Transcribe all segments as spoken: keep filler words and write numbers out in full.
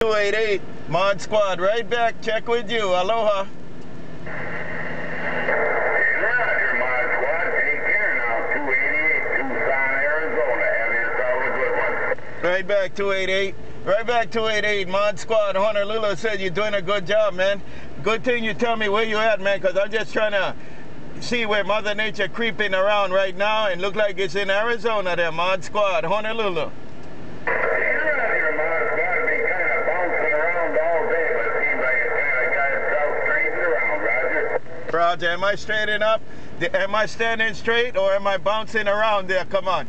two eighty-eight, Mod Squad, right back. Check with you. Aloha. Roger, Mod Squad. Take care now. two eighty-eight, Tucson, Arizona. Have yourself a good one. Right back, two eighty-eight. Right back, two eighty-eight, Mod Squad. Honolulu said you're doing a good job, man. Good thing you tell me where you at, man, because I'm just trying to see where Mother Nature creeping around right now, and look like it's in Arizona there, Mod Squad, Honolulu. Roger, am I straight enough? Am I standing straight or am I bouncing around there? Come on.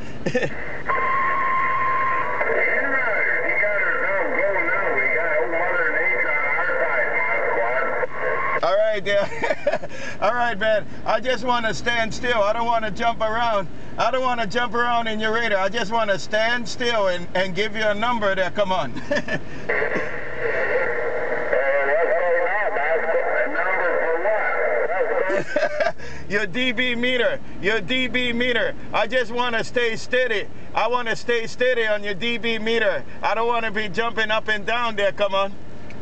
All right, yeah. All right, man. I just want to stand still. I don't want to jump around. I don't want to jump around in your radar. I just want to stand still and, and give you a number there. Come on. Your D B meter, your D B meter. I just want to stay steady. I want to stay steady on your D B meter. I don't want to be jumping up and down there. Come on.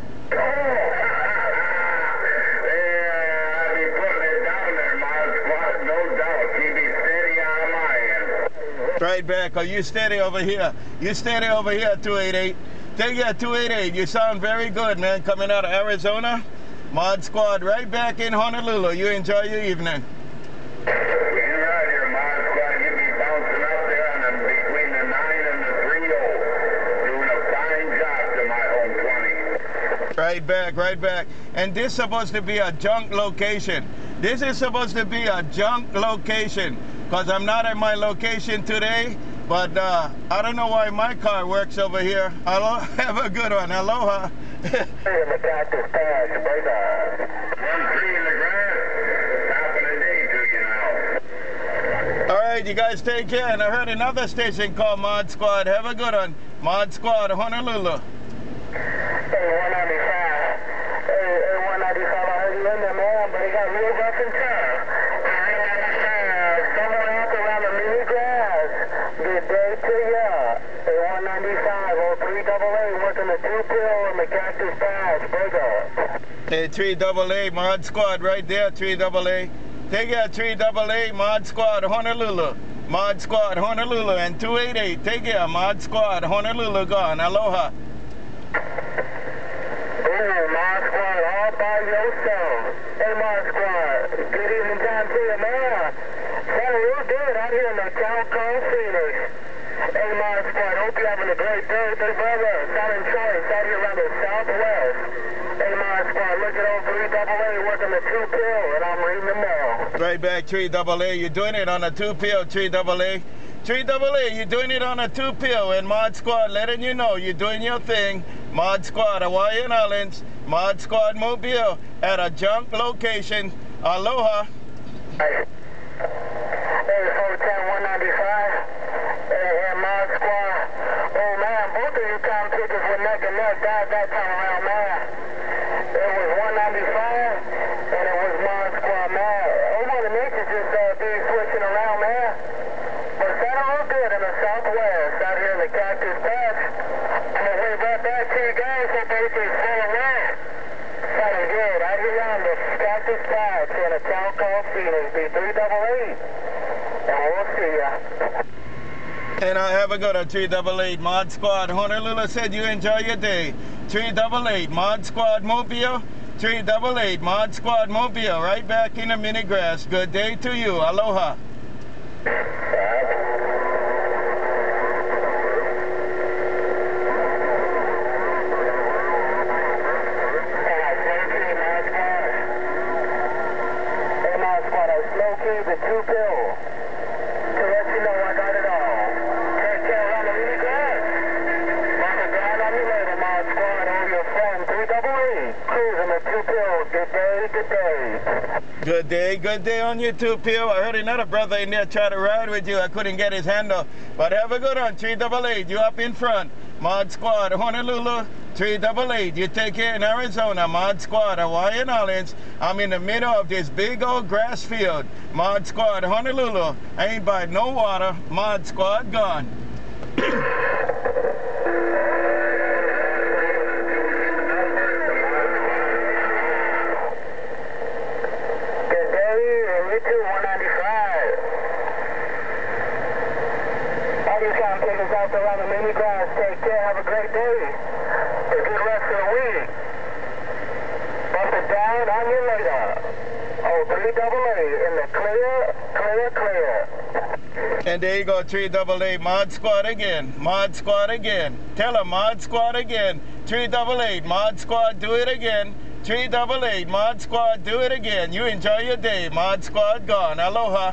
Right back. Are you steady over here? You steady over here, two eighty-eight. Take care, two eighty-eight. You sound very good, man. Coming out of Arizona. Mod Squad, right back in Honolulu. You enjoy your evening. You're right here, Mod Squad. You be bouncing up there on the, between the nine and the three oh. Doing a fine job to my home twenty. Right back, right back. And this is supposed to be a junk location. This is supposed to be a junk location. Because I'm not at my location today. But uh, I don't know why my car works over here. Aloha. Have a good one. Aloha. Hey, the cactus patch, right on. One tree in the grass, top of the day to you now. All right, you guys take care. And I heard another station called Mod Squad. Have a good one. Mod Squad, Honolulu. Hey, one ninety-five. Hey, hey, one ninety-five, I heard you in there, man, but it got real rough and tough. Someone out around the mini grass. Good day to ya. Hey, one ninety-five, oh three double A, working the two pill and the cactus patch. Big up. Hey, three double A, Mod Squad, right there, three double A. Take care, three double A, Mod Squad, Honolulu. Mod Squad, Honolulu, and two eighty-eight. Take care, Mod Squad, Honolulu, gone. Aloha. Ooh, Mod Squad, all by yourself. Hey, Mod Squad, good evening time to you, man. Sounding real good out here in the town called Phoenix. Hey, Mod Squad, hope you're having a great day. Big brother, sounding choice out here around the southwest. Hey, Mod Squad, look at old three double A working the two pill, and I'm reading the mail. Right back, three double A. You're doing it on a two pill, three double A. three double A, you're doing it on a two pill, and Mod Squad letting you know you're doing your thing. Mod Squad, Hawaiian Islands, Mod Squad Mobile at a junk location. Aloha. Hey, four ten, one ninety-five. Hey, hey, Mod Squad. Oh, man, both of you time tickets were neck and neck that, that time around, man. It was one ninety-five, and it was Mod Squad, man. Oh, Mother Nature just uh, be switching around, man. But sounding real good in the southwest, out here in the Cactus Patch. I'm going to wave right back to you guys. Hope everything's full of rain. Sounding good. Out here around the Cactus Patch in a town called Phoenix, B three double eight. And we'll see ya. And I have a good one, three double eight, Mod Squad. Honolulu said you enjoy your day. three double eight, Mod Squad Mobile. three double eight, Mod Squad Mobile. Right back in the mini grass. Good day to you. Aloha. The two pill. To let you know I got it all. Take care around the mini grass. Mama down on you later, Mod Squad. All your friends. three double E. Cruising the two pill. Good day, good day. Good day, good day on you too, Pio. I heard another brother in there try to ride with you. I couldn't get his handle. But have a good one, three double eight. You up in front. Mod Squad, Honolulu. three double eight, you take care in Arizona. Mod Squad, Hawaiian Islands. I'm in the middle of this big old grass field. Mod Squad, Honolulu. I ain't by no water. Mod Squad gone. oh, three double A in the clear, clear, clear. And there you go, three double A, Mod Squad again, Mod Squad again. Tell them, Mod Squad again, three double eight, Mod Squad, do it again. three double eight, Mod Squad, do it again. You enjoy your day, Mod Squad gone. Aloha.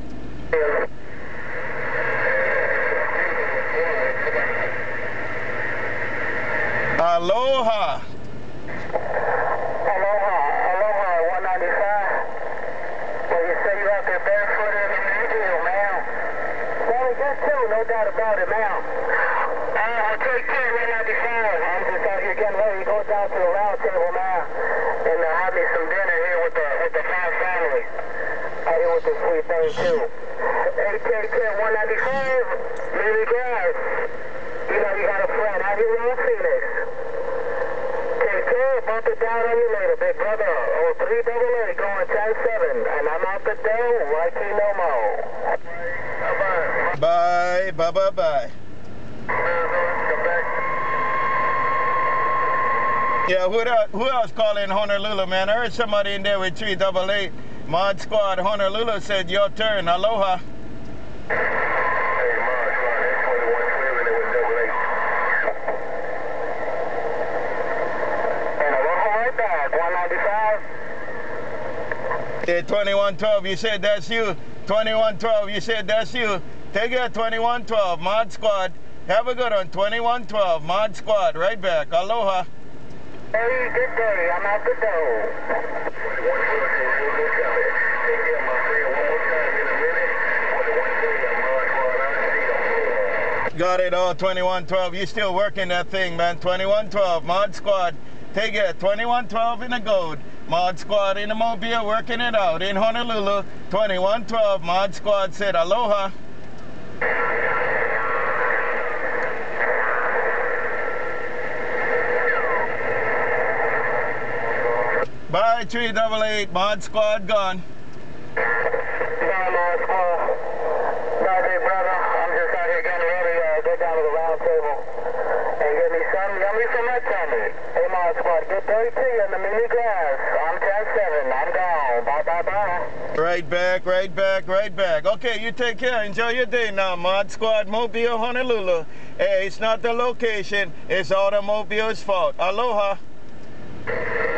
Aloha. Aloha, aloha, one ninety-five. Well, you say you're out there barefooted in the deal, man. Well, good too, no doubt about it, man. Uh, I'll take care of one ninety-five. I'm just out here getting ready to go down to the round table, man, and uh, have me some dinner here with the with the five family. Out here with the sweet thing too. Hey, take care, one ninety-five. Lily Grass. You know you got a friend out here in Phoenix. Take care, bump it down on you later, big brother. Oh, three double A going ten seven, and I'm out the door, like you no more. Bye, bye, bye, bye. Yeah, who, else, who else calling Honolulu, man? I heard somebody in there with three double eight. Mod Squad, Honolulu said, your turn. Aloha. Hey, twenty-one twelve, you said that's you. twenty-one twelve, you said that's you. Take care, twenty-one twelve, Mod Squad. Have a good one, twenty-one twelve, Mod Squad. Right back. Aloha. Hey, good day. I'm out the door. Got it all, twenty-one twelve. You still working that thing, man. twenty-one twelve, Mod Squad. Take it, twenty-one twelve in the gold. Mod Squad in the Mobile working it out in Honolulu. twenty-one twelve, Mod Squad said aloha. Bye, three double eight, Mod Squad gone. Bye, Mod Squad. Bye, big brother. I'm just out here getting ready to uh, go down to the round table and get me something yummy from my tummy. Hey, Mod Squad, good day to you in the mini glass. I'm ten seven. I'm gone. Bye, bye, bye. Right back, right back, right back. Okay, you take care. Enjoy your day now, Mod Squad, Mobile, Honolulu. Hey, it's not the location. It's Automobile's fault. Aloha.